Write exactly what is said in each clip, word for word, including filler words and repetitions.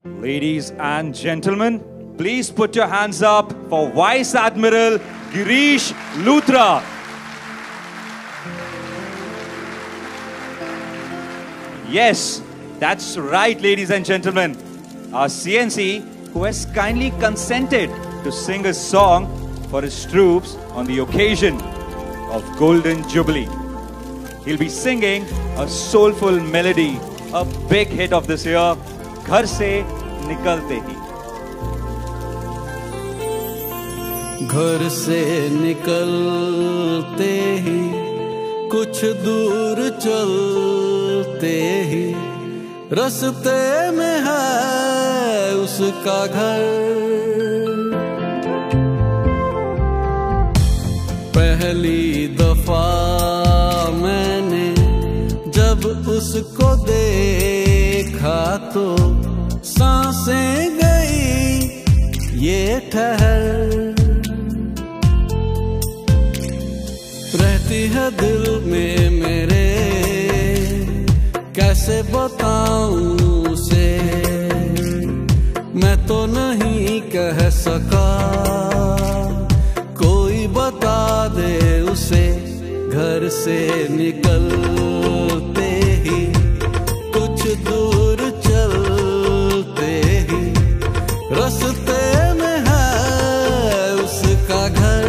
Ladies and gentlemen, please put your hands up for Vice Admiral Girish Luthra. Yes, that's right, ladies and gentlemen. Our C N C, who has kindly consented to sing a song for his troops on the occasion of Golden Jubilee. He'll be singing a soulful melody, a big hit of this year, Ghar se Nikalte hi. घर से निकलते ही कुछ दूर चलते ही रास्ते में है उसका घर। पहली दफा मैंने जब उसको देखा तो सांसें गई ये ठहर। रहती है दिल में मेरे कैसे बताऊं उसे, मैं तो नहीं कह सका, कोई बता दे उसे। घर से निकलते ही कुछ दूर चलते ही रास्ते में है उसका घर।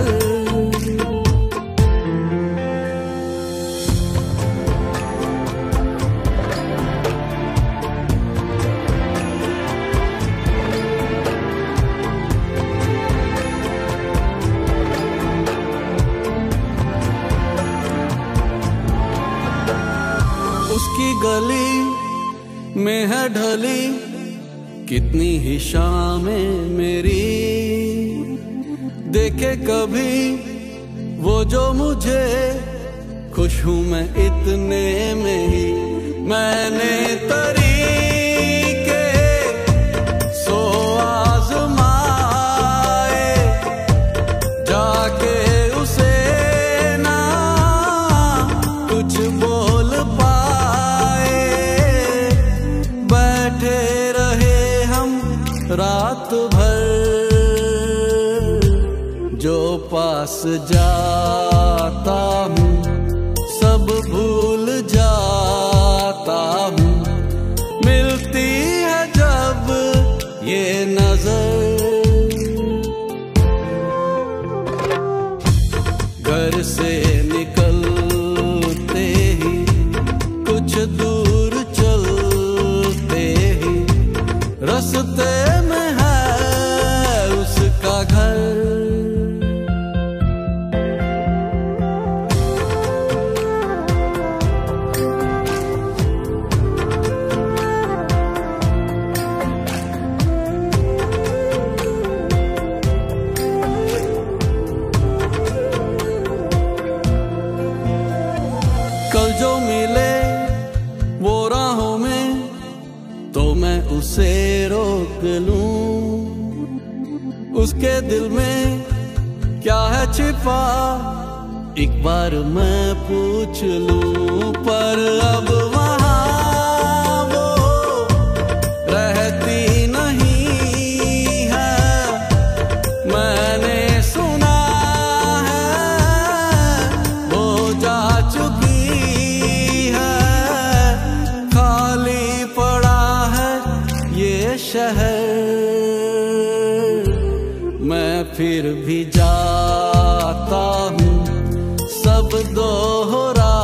उसकी गली में है ढली कितनी ही शामें मेरी, देखे कभी वो जो मुझे, खुश हूँ मैं इतने में ही। मैंने तरीके सो आज़माए जाके उसे ना कुछ बोल पाए। बैठे रहे हम रात भर, जो पास जाता हूँ सब भूल जाता हूँ। मिलती है जब ये नजर, घर से निकलते ही कुछ दूर चलते ही रास्ते में है उसका घर। कल जो मिले वो राहों में तो मैं उसे रोक लूं, उसके दिल में क्या है छिपा एक बार मैं पूछ लूं। पर अब वहाँ वो रहती नहीं है, मैंने सुना है वो जा चुकी है। खाली पड़ा है ये शहर, मैं फिर भी जाता हूँ सब दोहरा